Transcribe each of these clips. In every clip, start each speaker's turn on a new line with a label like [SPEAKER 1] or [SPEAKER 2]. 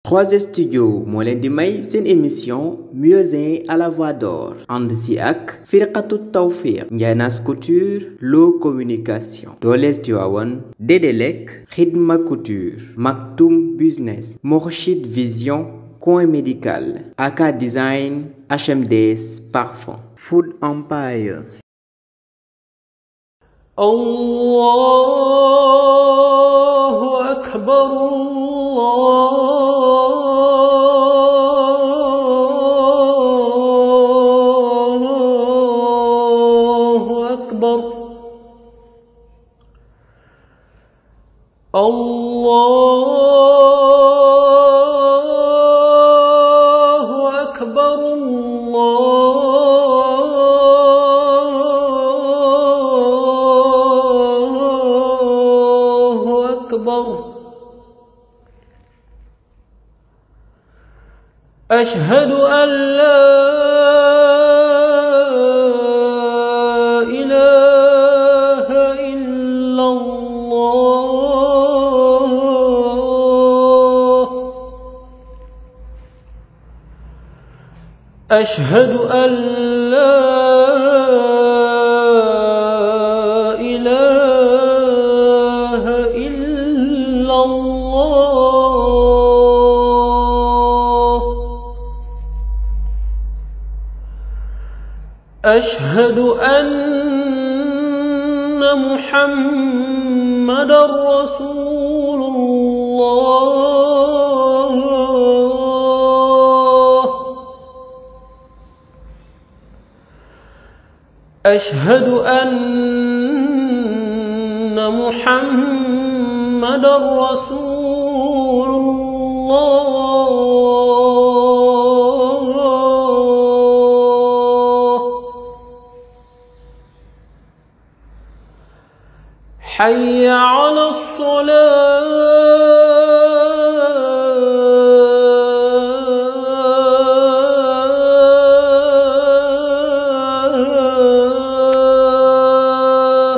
[SPEAKER 1] 3S Studio moo leen di may seen émission Muezzin à la voix d'or ànd si ak Firqatu Tawfiq Ndianas Couture Lo Communication dooleel Tivaouane Dédélec Khidma Couture Maktoum Business Mourchid Vision Coin Médical Aka Design HMDS Parfum Food Empire.
[SPEAKER 2] Allahu Akbar, Allahu Akbar, Allahu Akbar, Allahu Akbar. Ashhadu an la ilaha illallah. Ashhadu an la ilaha illallah. Ashhadu anna Muhammadan Rasulullah. Ashhadu anna Muhammadan Rasulullah. حي على الصلاة.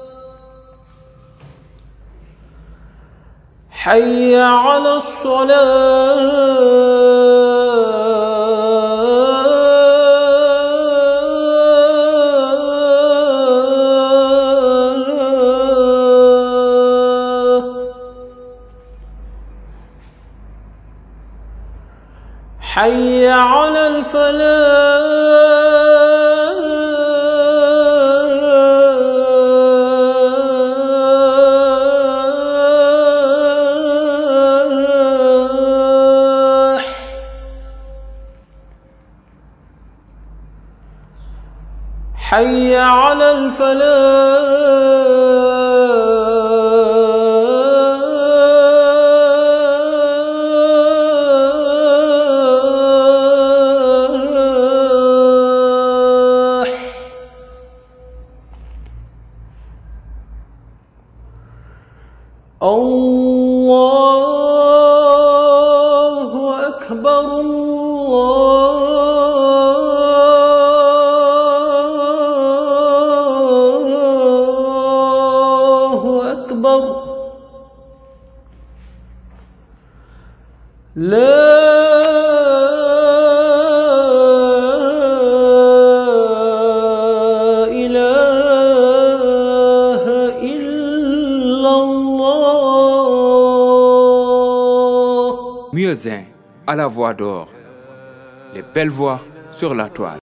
[SPEAKER 2] حي على الصلاة. حي على الفلاح. حي على الفلاح. الله أكبر، الله أكبر. لا إله إلا الله.
[SPEAKER 3] Muezzin à la voix d'or, les belles voix sur la toile.